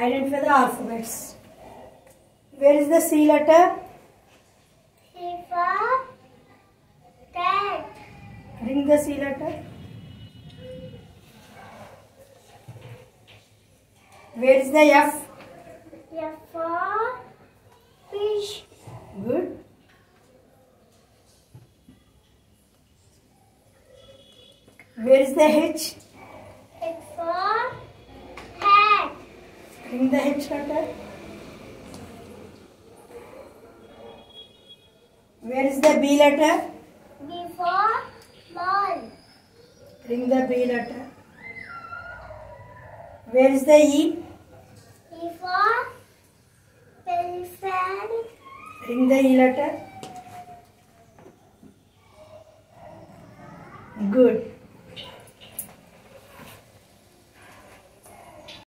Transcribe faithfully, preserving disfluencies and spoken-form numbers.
Identify the alphabets. Where is the C letter? C for cat. Ring the C letter. Where is the F? F for fish. Good. Where is the H? H for hat. Ring the H letter. Where is the B letter? B for ball. Ring the B letter. Where is the E? E for elephant. Ring the E letter. Good.